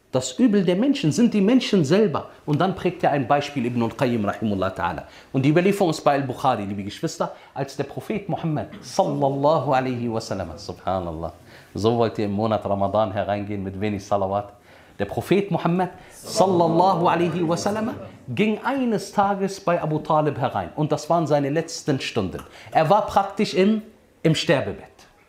Das Übel der Menschen sind die Menschen selber. Und dann prägt er ein Beispiel, Ibn al-Qayyim rahimullah ta'ala. Und die Überlieferung ist bei Al-Bukhari, liebe Geschwister, als der Prophet Muhammad sallallahu alaihi wasallam, subhanallah, so wollt ihr im Monat Ramadan hereingehen mit wenig Salawat. Der Prophet Muhammad sallallahu alaihi wasallam ging eines Tages bei Abu Talib herein. Und das waren seine letzten Stunden. Er war praktisch im Sterbebett.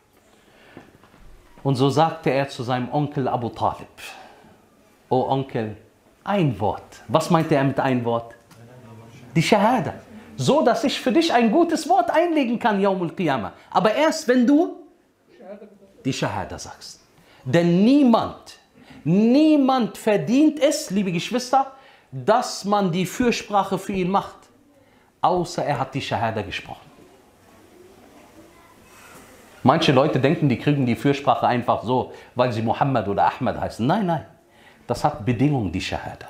Und so sagte er zu seinem Onkel Abu Talib: O Onkel, ein Wort. Was meinte er mit ein Wort? Die Shahada. So, dass ich für dich ein gutes Wort einlegen kann, Yawmul Qiyamah. Aber erst, wenn du die Shahada sagst. Denn niemand verdient es, liebe Geschwister, dass man die Fürsprache für ihn macht, außer er hat die Shahada gesprochen. Manche Leute denken, die kriegen die Fürsprache einfach so, weil sie Muhammad oder Ahmad heißen. Nein, nein. Das hat Bedingungen, die Shahada.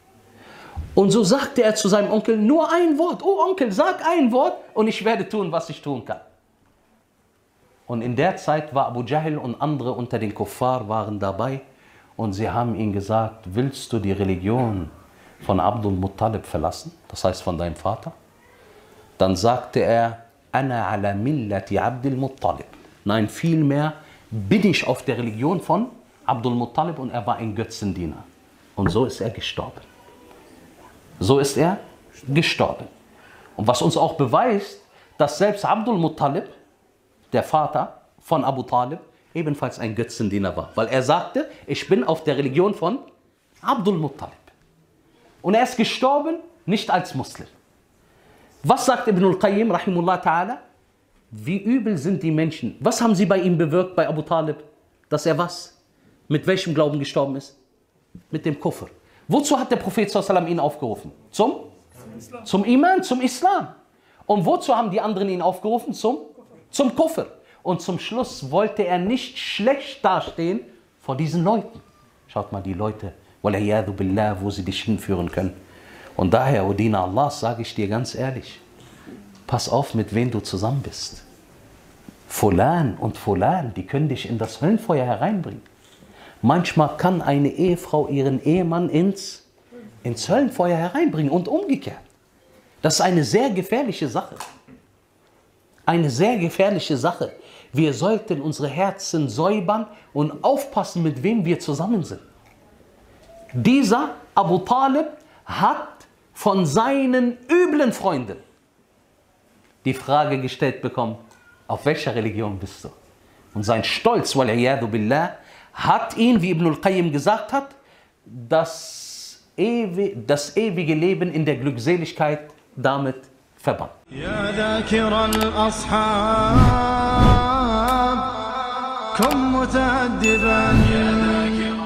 Und so sagte er zu seinem Onkel nur ein Wort. Oh Onkel, sag ein Wort und ich werde tun, was ich tun kann. Und in der Zeit war Abu Jahl und andere unter den Kuffar waren dabei und sie haben ihm gesagt: Willst du die Religion von Abdul Muttalib verlassen? Das heißt von deinem Vater? Dann sagte er: Ana ala millati Abdul Muttalib. Nein, vielmehr bin ich auf der Religion von Abdul Muttalib, und er war ein Götzendiener. Und so ist er gestorben. So ist er gestorben. Und was uns auch beweist, dass selbst Abdul Muttalib, der Vater von Abu Talib, ebenfalls ein Götzendiener war. Weil er sagte, ich bin auf der Religion von Abdul Muttalib. Und er ist gestorben, nicht als Muslim. Was sagt Ibn al-Qayyim, rahimullah ta'ala? Wie übel sind die Menschen? Was haben sie bei ihm bewirkt, bei Abu Talib? Dass er was? Mit welchem Glauben gestorben ist? Mit dem Kufr. Wozu hat der Prophet sallallahu alaihi wasallam ihn aufgerufen? Zum Iman, zum Islam. Und wozu haben die anderen ihn aufgerufen? Zum Kufr. Und zum Schluss wollte er nicht schlecht dastehen vor diesen Leuten. Schaut mal, die Leute, waliyadu billah, wo sie dich hinführen können. Und daher, O Diener Allahs, sage ich dir ganz ehrlich, pass auf, mit wem du zusammen bist. Fulan und Fulan, die können dich in das Höllenfeuer hereinbringen. Manchmal kann eine Ehefrau ihren Ehemann ins Höllenfeuer hereinbringen und umgekehrt. Das ist eine sehr gefährliche Sache. Eine sehr gefährliche Sache. Wir sollten unsere Herzen säubern und aufpassen, mit wem wir zusammen sind. Dieser Abu Talib hat von seinen üblen Freunden die Frage gestellt bekommen: Auf welcher Religion bist du? Und sein Stolz, waliyadu billah, hat ihn, wie Ibn al-Qayyim gesagt hat, das ewige Leben in der Glückseligkeit damit verbannt. Ya dhakir al-ashab, kun muta'addiban.